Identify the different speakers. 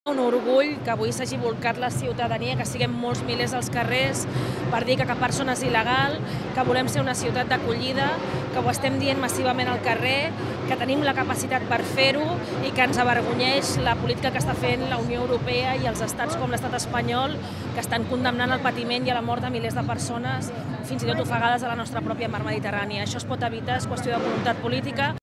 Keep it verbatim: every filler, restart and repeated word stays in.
Speaker 1: Un orgull que avui s'hagi volcat la ciutadania, que siguem molts milers als carrers per dir que cap persona és il·legal, que volem ser una ciutat d'acollida, que ho estem dient massivament al carrer, que tenim la capacitat per fer-ho i que ens avergonyeix la política que està fent la Unió Europea i els estats com l'estat espanyol, que estan condemnant el patiment i a la mort de milers de persones, fins i tot ofegades a la nostra pròpia mar Mediterrània. Això es pot evitar, és qüestió de voluntat política